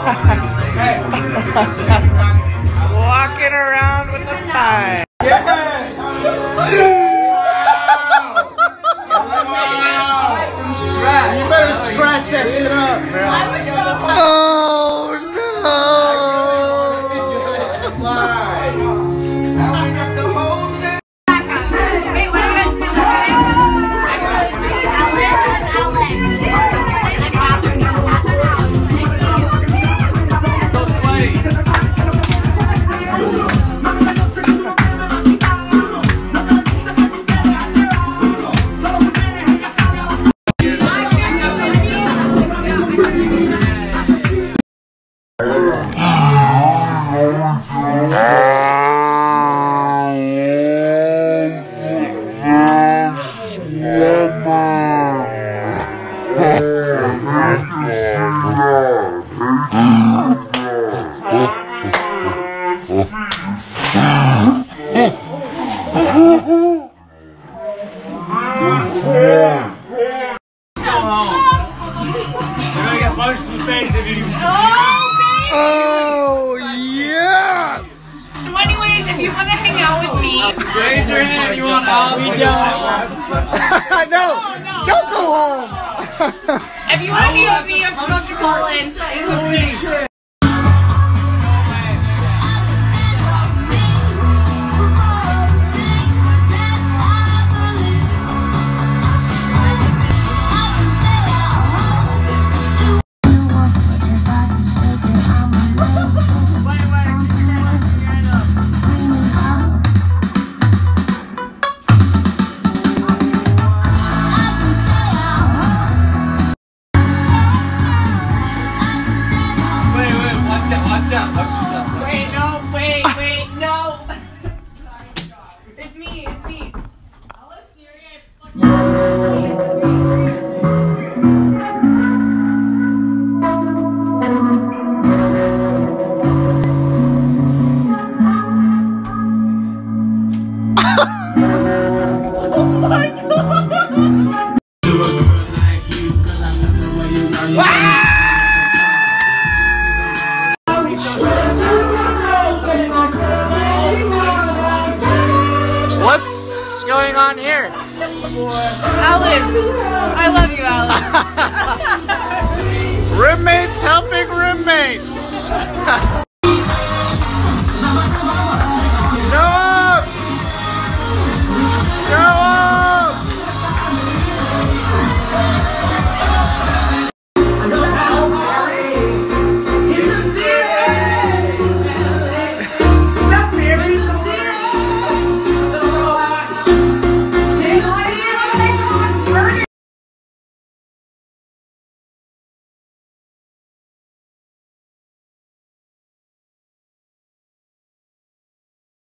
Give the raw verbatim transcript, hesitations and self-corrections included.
Walking around with the pie. You better scratch that shit up, bro. Oh no! Oh, yes! So anyways, if you want to hang out with me, Raise your hand if you want all. We don't. No, don't go home! if you want to hang out with me, I'm supposed to call in. Wait, no, wait, wait, no. It's me, it's me. Alice, you're it. Oh my god. What's going on here? Alex, I love you, Alex. Roommates helping roommates.